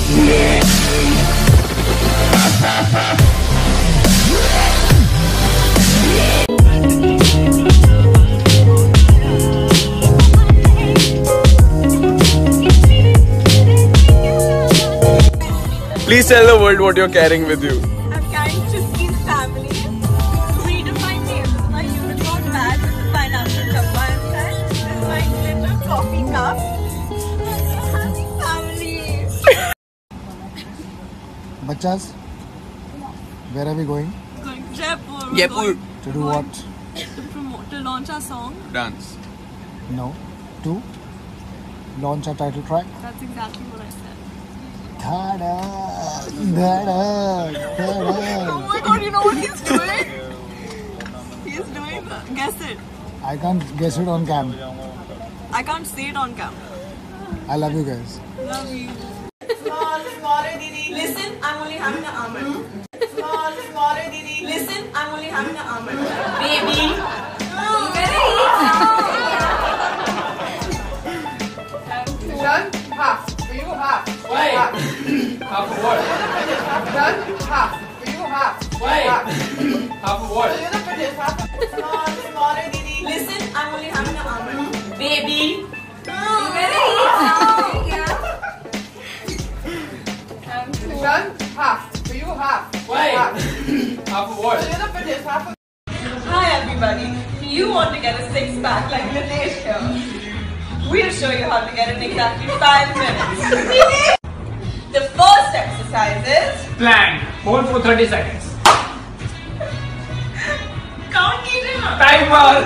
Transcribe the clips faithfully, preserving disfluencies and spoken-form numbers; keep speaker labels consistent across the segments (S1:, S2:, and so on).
S1: Please tell the world what you're carrying with you.
S2: I'm carrying fifteen family. Redefine names. This is my unicorn bag. This is pineapple chappa inside. This is my glitter coffee cup. Family.
S3: Bachas, where are we going?
S2: Going to Jaipur. We're
S1: Jaipur.
S2: going
S3: To do what?
S2: To promote, to launch our song.
S1: Dance.
S3: No. To launch our title track.
S2: That's exactly what I said.
S3: Dhada, dhada, dhada.
S2: Oh my god, you know what he's doing? He's doing the, guess it.
S3: I can't guess it on cam.
S2: I can't say it on camera.
S3: I love you guys.
S2: Love you. Small, smaller Didi. Listen, I'm only having an almond. Small, smaller Didi. Listen, I'm only having an almond. Baby. Oh,
S4: Done? Half. For you, half.
S5: Wait.
S4: Half.
S5: Half a what?
S4: Done? Half. For you, half.
S5: Wait.
S4: Half.
S5: Half a what?
S4: For you, the finish. Half.
S2: small, smaller Didi. Listen, I'm only having an almond. Baby.
S4: Done? Half. For you, half.
S5: Wait.
S4: Half.
S5: Half a what?
S4: For you, the finish. Half.
S2: Hi everybody. If you want to get a six pack like Nilesh here, we'll show you how to get it in exactly five minutes. The first exercise is
S5: Plan. Hold for thirty seconds.
S2: count eating.
S5: Timer.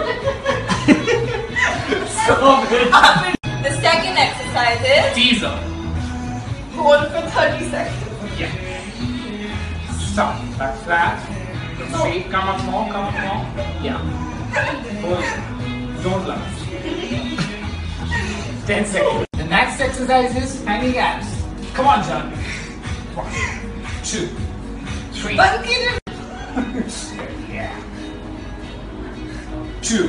S5: Stop it.
S2: The second exercise is
S5: Teaser.
S2: hold for thirty seconds.
S5: Yeah. Stop. Back flat. Straight. Come up more. Come up more. Yeah. Hold. Don't laugh. Ten seconds. The next exercise is hanging abs. Come on, John. One, two, three. Yeah. Two.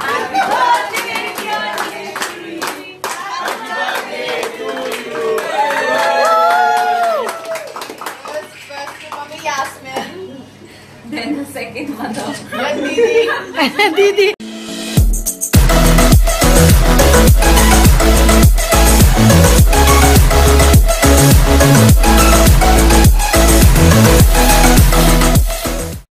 S2: First to Mummy Yasmin.
S6: Then the second mother.
S2: And Didi.
S6: Didi.